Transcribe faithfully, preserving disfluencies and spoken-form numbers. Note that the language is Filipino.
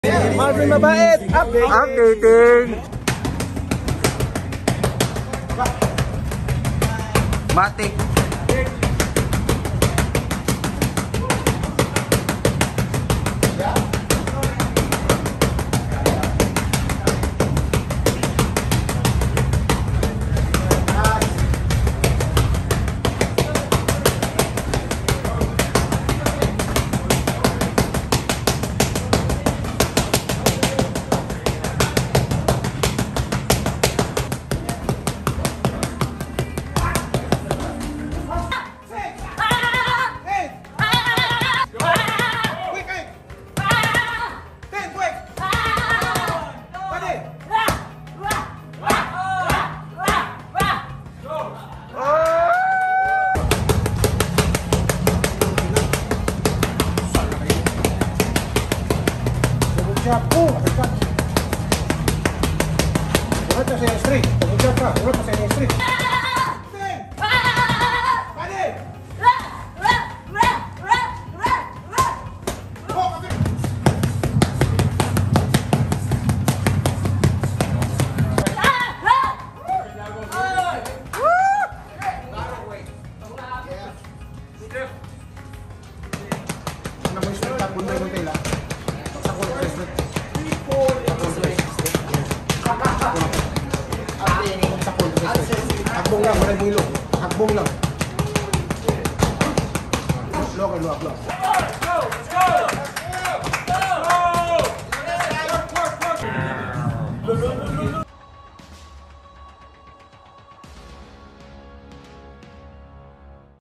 Marvin Mabait, updating! Updating! Matik! Siapu, dekat. Urat sa istri. Urat ka, urat sa istri. Hakbong lang, maray mo ilong. Hakbong lang. Lock, lock, lock.